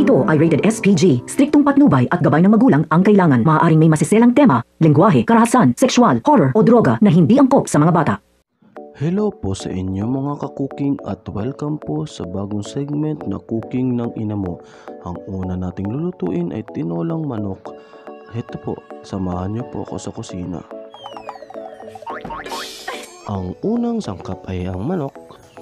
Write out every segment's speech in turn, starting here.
ito ay rated SPG. Striktong patnubay at gabay ng magulang ang kailangan. Maaaring may masiselang tema, lengguwahe, karahasan, sexual, horror o droga na hindi angkop sa mga bata. Hello po sa inyo mga ka-cooking at welcome po sa bagong segment na cooking ng ina mo. Ang una nating lulutuin ay tinolang manok. Ito po, samahan niyo po ako sa kusina. Ang unang sangkap ay ang manok,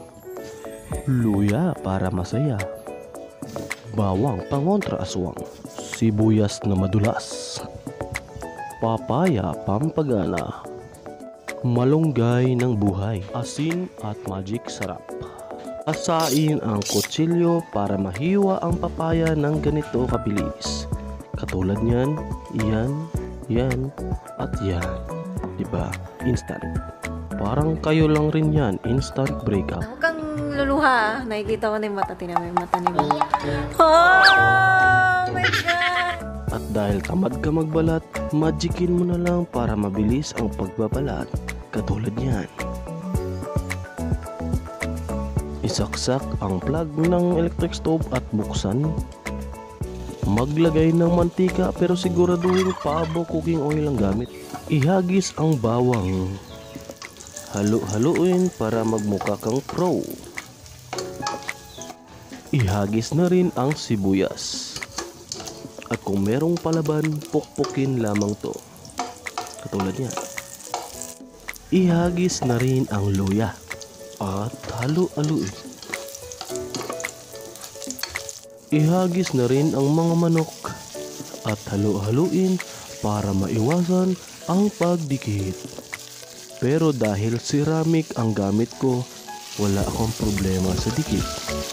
luya para masaya, bawang pangontra aswang, sibuyas na madulas, papaya pampagana, malunggay ng buhay, asin at magic sarap. Asain ang kutsilyo para mahiwa ang papaya ng ganito kabilis. Katulad niyan, yan, at yan. Diba? Instant. Parang kayo lang rin yan, instant breakup. Huwag kang luluha. Nakikita ko na yung mata. Tingnan mo yung mata ni mo. Oh my God! At dahil tamad ka magbalat, magicin mo na lang para mabilis ang pagbabalat. Katulad yan. Isaksak ang plug ng electric stove at buksan. Maglagay ng mantika pero siguraduhin paabo cooking oil ang gamit. Ihagis ang bawang. Halo-haluin para magmukha kang pro. Ihagis na rin ang sibuyas. At kung merong palaban, pukpukin lamang to. Katulad niya. Ihagis na rin ang luya. At halo-haluin. Ihagis na rin ang mga manok. At halo-haluin para maiwasan ang pagdikit. Pero dahil ceramic ang gamit ko, wala akong problema sa dikit.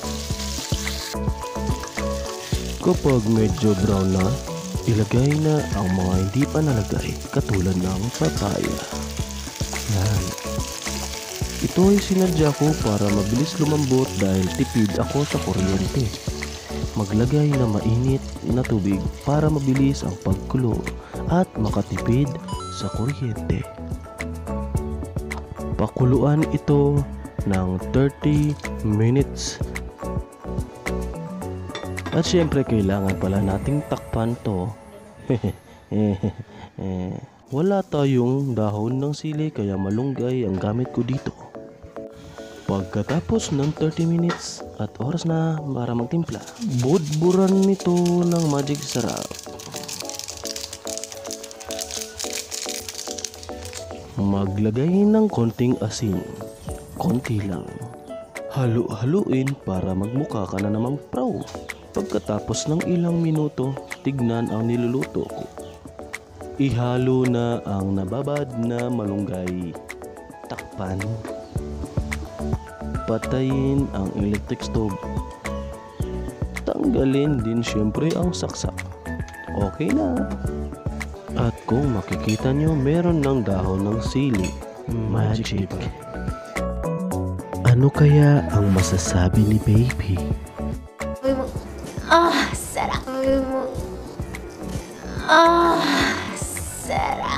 Kapag medyo brown na, ilagay na ang mga hindi pa nalagay katulad ng papaya. Yan. Ito ay sinadya ko para mabilis lumambot dahil tipid ako sa kuryente. Maglagay na mainit na tubig para mabilis ang pagkulo at makatipid sa kuryente. Pakuluan ito ng 30 minutes. At syempre kailangan pala nating takpan to. Wala tayong dahon ng sili kaya malunggay ang gamit ko dito. Pagkatapos ng 30 minutes at oras na para magtimpla, budburan nito ng magic sarap. Maglagay ng konting asin, konti lang. Halu-haluin para magmukha ka na namang pro. Pagkatapos ng ilang minuto, tignan ang niluluto ko. Ihalo na ang nababad na malunggay. Takpan. Patayin ang electric stove. Tanggalin din syempre ang saksak. Okay na. At kung makikita nyo, meron ng dahon ng sili. Magic. Ano kaya ang masasabi ni baby? Sarap. Sarap.